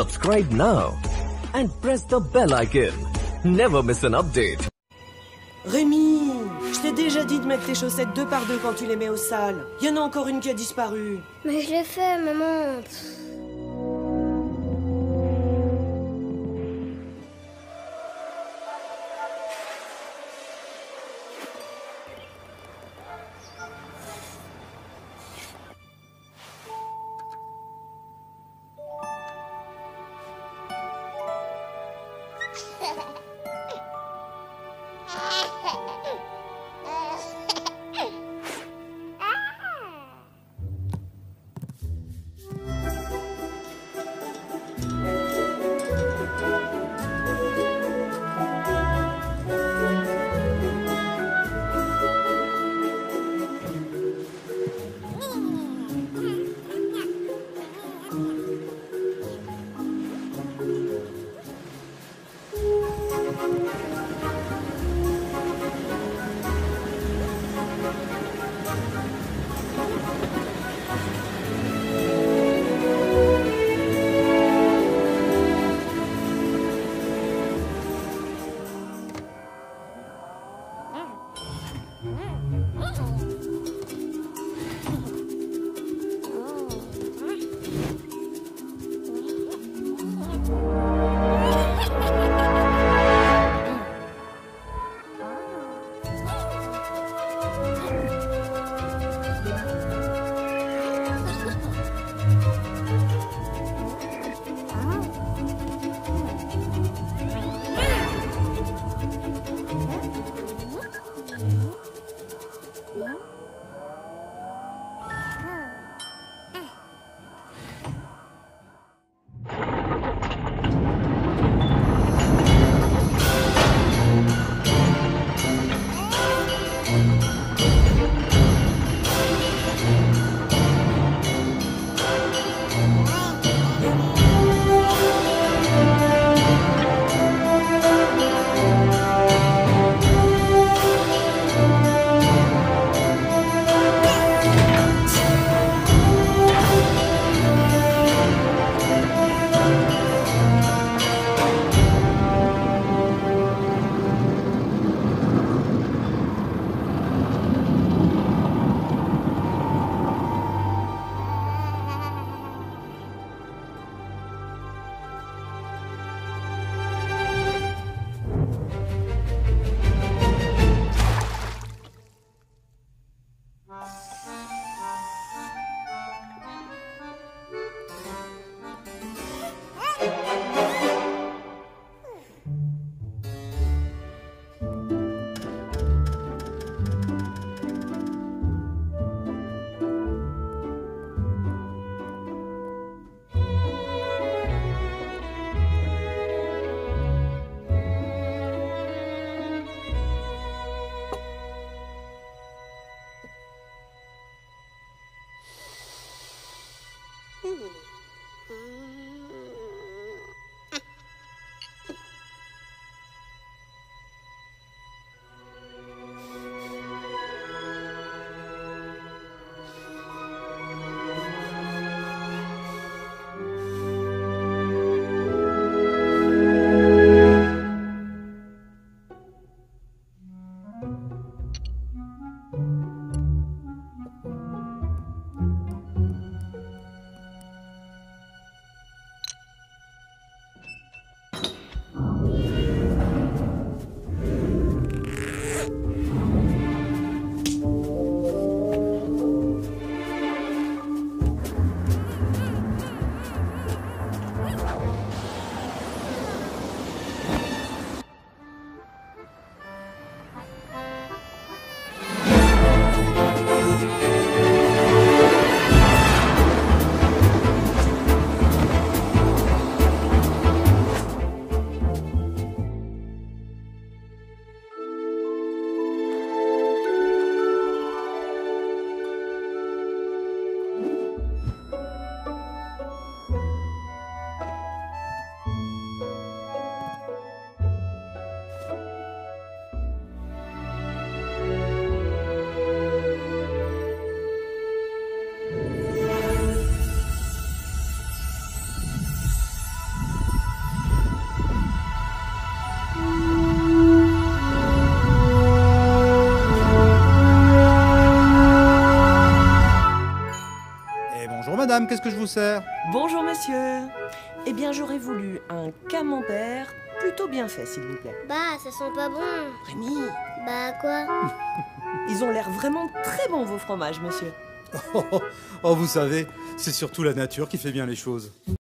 Subscribe now and press the bell icon. Never miss an update. Rémi, je t'ai déjà dit de mettre tes chaussettes 2 par 2 quand tu les mets au sale. Il y en a encore une qui a disparu. Mais je l'ai fait, maman. madame, qu'est-ce que je vous sers? Bonjour, monsieur. Eh bien, j'aurais voulu un camembert plutôt bien fait, s'il vous plaît. Bah, ça sent pas bon. Rémi, Bah, quoi? ils ont l'air vraiment très bons, vos fromages, monsieur. Oh, vous savez, c'est surtout la nature qui fait bien les choses.